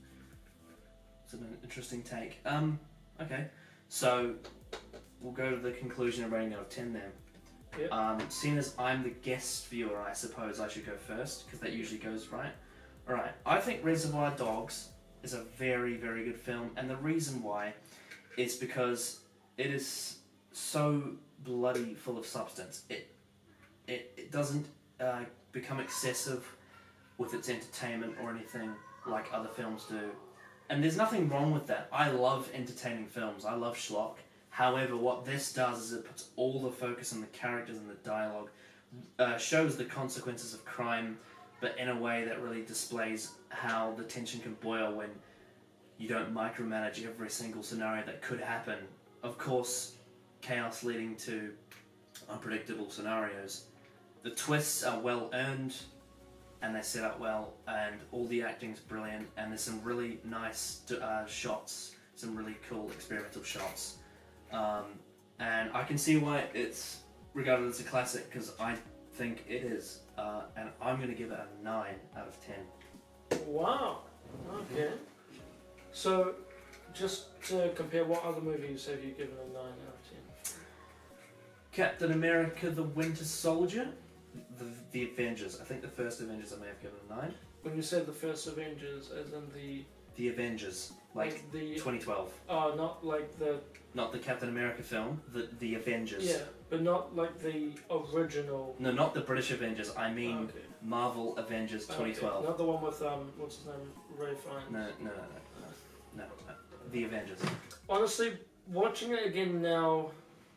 S9: It's an interesting take. Um, okay, so we'll go to the conclusion and rating out of ten then.
S3: Yep.
S9: Um, seeing as I'm the guest viewer, I suppose I should go first, because that usually goes right. Alright, I think Reservoir Dogs is a very, very good film, and the reason why is because it is so bloody full of substance. It it, it doesn't uh, become excessive with its entertainment or anything like other films do. And there's nothing wrong with that. I love entertaining films. I love schlock. However, what this does is it puts all the focus on the characters and the dialogue, uh, shows the consequences of crime, but in a way that really displays how the tension can boil when you don't micromanage every single scenario that could happen. Of course, chaos leading to unpredictable scenarios. The twists are well earned, and they're set up well, and all the acting's brilliant, and there's some really nice uh, shots, some really cool experimental shots. Um, and I can see why it's regarded as a classic, because I think it is. Uh, and I'm going to give it a nine out of ten.
S3: Wow. Okay. So, just to compare, what other movies have you given a nine out of ten?
S9: Captain America the Winter Soldier, the, the Avengers. I think the first Avengers I may have given a nine.
S3: When you said the first Avengers, as in the...
S9: The Avengers, like,
S3: like the
S9: twenty twelve.
S3: Oh, not like the...
S9: Not the Captain America film, the, the Avengers.
S3: Yeah, but not like the original...
S9: No, not the British Avengers, I mean
S3: okay.
S9: Marvel Avengers twenty twelve.
S3: Okay. Not the one with, um, what's his name, Ray Fiennes.
S9: No, no, no, no, no, no, the Avengers.
S3: Honestly, watching it again now,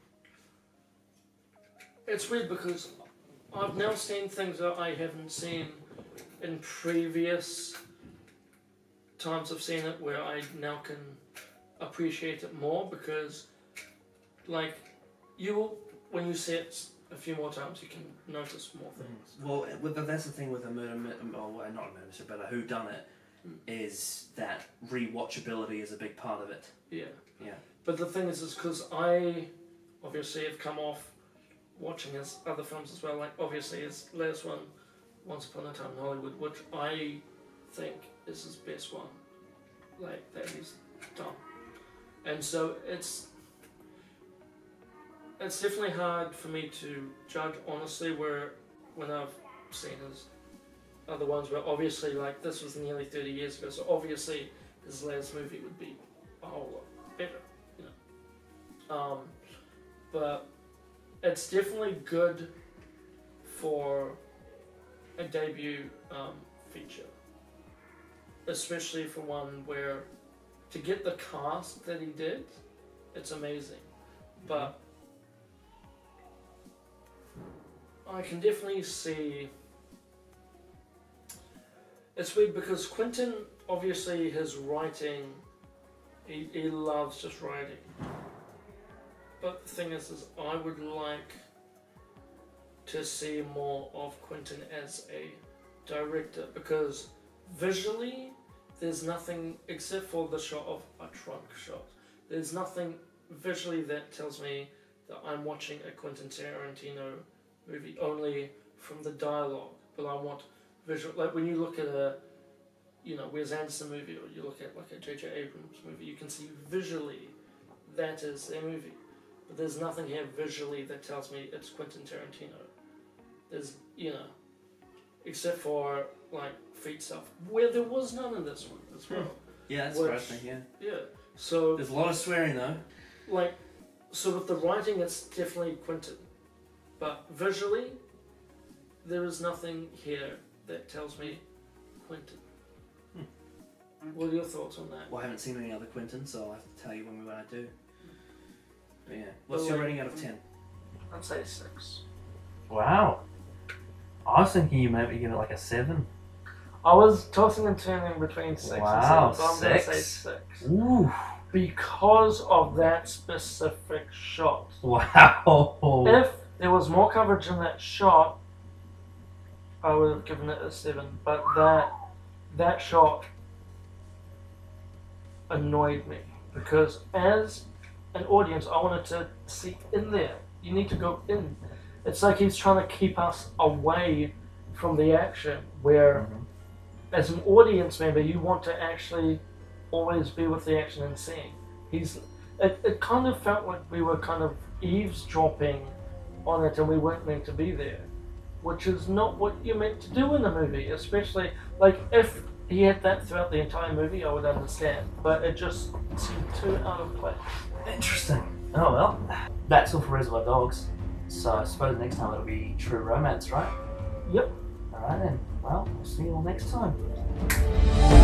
S3: it's weird because I've now seen things that I haven't seen in previous times I've seen it, where I now can appreciate it more, because, like, you will, when you see it a few more times, you can notice more things.
S9: Well, with the, that's the thing with a murder, or well, not a murder mystery, but a whodunit, mm. is that rewatchability is a big part of it.
S3: Yeah.
S9: Yeah.
S3: But the thing is, is because I obviously have come off watching his other films as well. Like, obviously his latest one, Once Upon a Time in Hollywood, which I think is his best one, like, that he's done. And so it's it's definitely hard for me to judge honestly, where when I've seen his other ones, where obviously, like, this was nearly thirty years ago, so obviously his latest movie would be a whole lot better, you know. Um, but it's definitely good for a debut um, feature, especially for one where, to get the cast that he did, it's amazing. But I can definitely see, it's weird because Quentin, obviously his writing, he, he loves just writing. But the thing is, is I would like to see more of Quentin as a director, because visually there's nothing except for the shot of a trunk shot. There's nothing visually that tells me that I'm watching a Quentin Tarantino movie, only from the dialogue. But I want visual, like when you look at a, you know, Wes Anderson movie, or you look at like a J J Abrams movie, you can see visually that is their movie. But there's nothing here visually that tells me it's Quentin Tarantino. There's, you know, except for like feet stuff, where there was none in this one as well.
S9: Yeah, that's
S3: Which,
S9: right, yeah.
S3: Yeah, so
S9: there's a lot of swearing though.
S3: Like, so with the writing, it's definitely Quentin, but visually, there is nothing here that tells me Quentin. Hmm. What are your thoughts on that?
S9: Well, I haven't seen any other Quentin, so I'll have to tell you when we when I do. But yeah, what's
S3: But
S9: your
S3: like,
S9: rating out of ten?
S3: I'd say six.
S2: Wow. I was thinking you maybe give it like a seven.
S3: I was tossing and turning between six
S2: wow,
S3: and seven, so I'm
S2: six.
S3: gonna say six.
S2: Ooh.
S3: because of that specific shot.
S9: Wow.
S3: If there was more coverage in that shot, I would have given it a seven. But that that shot annoyed me because as an audience, I wanted to see in there. You need to go in. It's like he's trying to keep us away from the action, where
S9: Mhm.
S3: as an audience member, you want to actually always be with the action and seeing. He's. It, it kind of felt like we were kind of eavesdropping on it, and we weren't meant to be there, which is not what you're meant to do in a movie. Especially like if he had that throughout the entire movie, I would understand. But it just seemed too out of place.
S9: Interesting. Oh well. That's all for Reservoir Dogs. So I suppose next time it'll be True Romance, right?
S3: Yep.
S9: Alright then. Well, we'll see you all next time.